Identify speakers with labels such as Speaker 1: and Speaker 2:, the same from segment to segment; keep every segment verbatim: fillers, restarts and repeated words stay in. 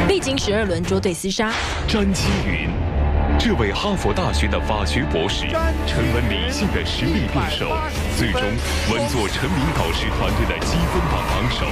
Speaker 1: 历经十二轮捉对厮杀，
Speaker 2: 詹青云，这位哈佛大学的法学博士，沉稳理性的实力辩手，最终稳坐陈明导师团队的积分榜榜首。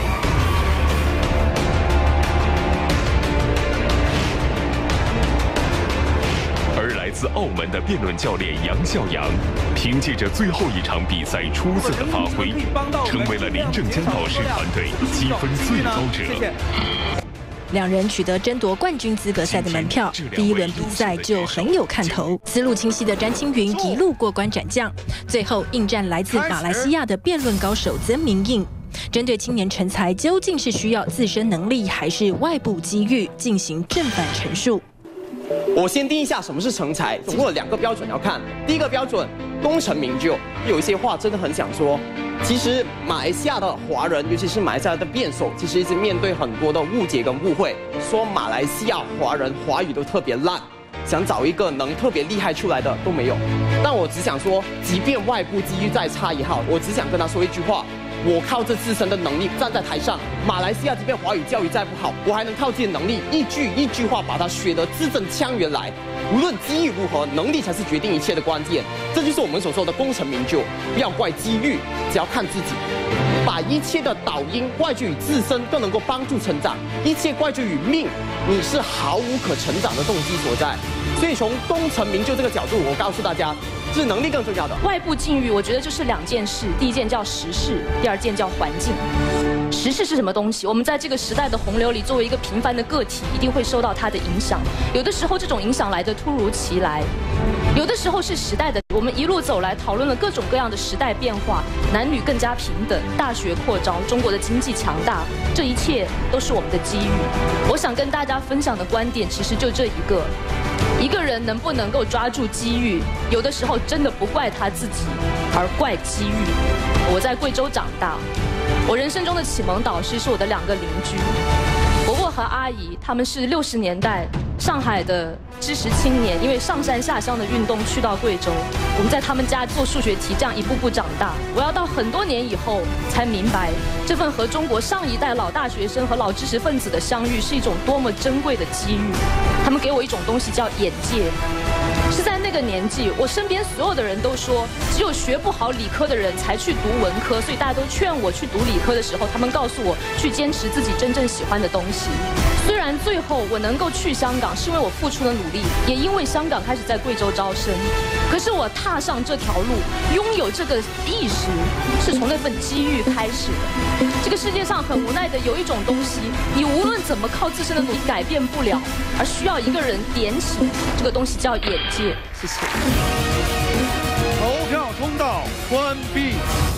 Speaker 2: 来自澳门的辩论教练杨孝阳，凭借着最后一场比赛出色的发挥，成为了林正江导师团队积分最高者。
Speaker 1: 两人取得争夺冠军资格赛的门票，第一轮比赛就很有看头。思路清晰的詹青云一路过关斩将，最后应战来自马来西亚的辩论高手曾明印。 针对青年成才究竟是需要自身能力还是外部机遇，进行正反陈述。
Speaker 3: 我先定一下什么是成才，总共有两个标准要看。第一个标准，功成名就。有一些话真的很想说。其实马来西亚的华人，尤其是马来西亚的辩手，其实一直面对很多的误解跟误会，说马来西亚华人华语都特别烂，想找一个能特别厉害出来的都没有。但我只想说，即便外部机遇再差也好，我只想跟他说一句话。 我靠着自身的能力站在台上，马来西亚即便华语教育再不好，我还能靠自己的能力一句一句话把它学得字正腔圆来。无论机遇如何，能力才是决定一切的关键。这就是我们所说的功成名就。不要怪机遇，只要看自己。把一切的导因怪罪于自身，更能够帮助成长；一切怪罪于命，你是毫无可成长的动机所在。所以从功成名就这个角度，我告诉大家。 是能力更重要的。
Speaker 4: 外部境遇，我觉得就是两件事，第一件叫时事，第二件叫环境。时事是什么东西？我们在这个时代的洪流里，作为一个平凡的个体，一定会受到它的影响。有的时候，这种影响来的突如其来；有的时候是时代的。我们一路走来，讨论了各种各样的时代变化，男女更加平等，大学扩招，中国的经济强大，这一切都是我们的机遇。我想跟大家分享的观点，其实就这一个。 一个人能不能够抓住机遇，有的时候真的不怪他自己，而怪机遇。我在贵州长大，我人生中的启蒙导师是我的两个邻居，伯伯和阿姨，他们是六十年代上海的知识青年，因为上山下乡的运动去到贵州，我们在他们家做数学题，这样一步步长大。我要到很多年以后才明白，这份和中国上一代老大学生和老知识分子的相遇是一种多么珍贵的机遇。 他们给我一种东西叫眼界，是在那个年纪，我身边所有的人都说，只有学不好理科的人才去读文科，所以大家都劝我去读理科的时候，他们告诉我去坚持自己真正喜欢的东西。虽然最后我能够去香港，是因为我付出了努力，也因为香港开始在贵州招生，可是我踏上这条路，拥有这个意识，是从那份机遇开始的。这个世界上很无奈的有一种东西，你无论怎么靠自身的努力改变不了，而需要 一个人点起这个东西叫眼界，谢谢。
Speaker 5: 投票通道关闭。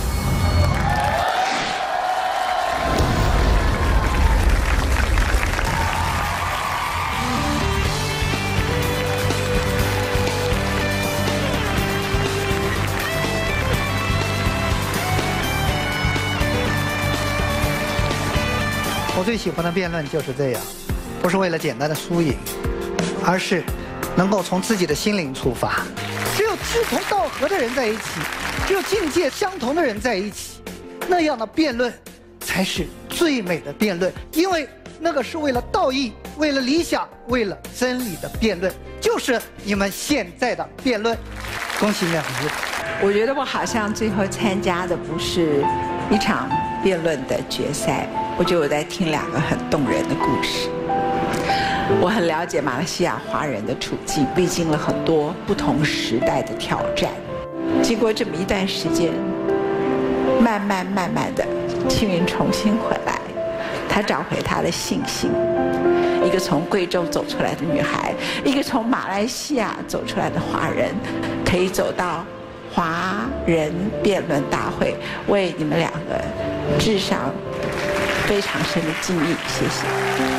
Speaker 6: 我最喜欢的辩论就是这样，不是为了简单的输赢。 而是能够从自己的心灵出发，只有志同道合的人在一起，只有境界相同的人在一起，那样的辩论才是最美的辩论，因为那个是为了道义、为了理想、为了真理的辩论，就是你们现在的辩论。恭喜两位！
Speaker 7: 我觉得我好像最后参加的不是一场辩论的决赛，我觉得我在听两个很动人的故事。 我很了解马来西亚华人的处境，历经了很多不同时代的挑战。经过这么一段时间，慢慢慢慢的，青云重新回来，她找回她的信心。一个从贵州走出来的女孩，一个从马来西亚走出来的华人，可以走到华人辩论大会，为你们两个致上非常深的敬意。谢谢。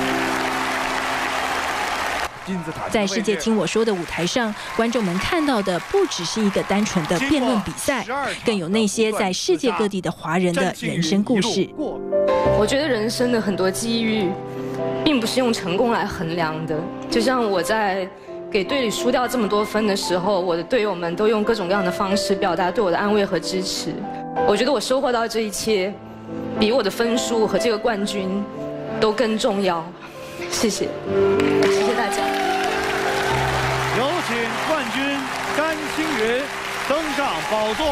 Speaker 1: 在世界听我说的舞台上，观众们看到的不只是一个单纯的辩论比赛，更有那些在世界各地的华人的人生故事。
Speaker 4: 我觉得人生的很多机遇，并不是用成功来衡量的。就像我在给队里输掉这么多分的时候，我的队友们都用各种各样的方式表达对我的安慰和支持。我觉得我收获到这一切，比我的分数和这个冠军都更重要。 谢谢，谢谢大家。
Speaker 5: 有请冠军詹青云登上宝座。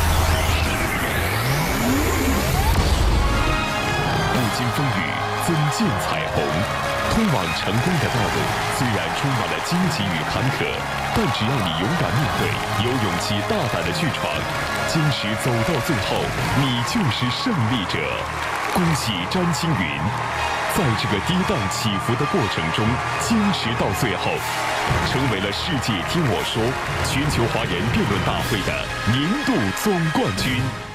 Speaker 2: 不经风雨，怎见彩虹？通往成功的道路虽然充满了荆棘与坎坷，但只要你勇敢面对，有勇气大胆的去闯，坚持走到最后，你就是胜利者。恭喜詹青云，在这个跌宕起伏的过程中坚持到最后，成为了世界听我说全球华人辩论大会的年度总冠军。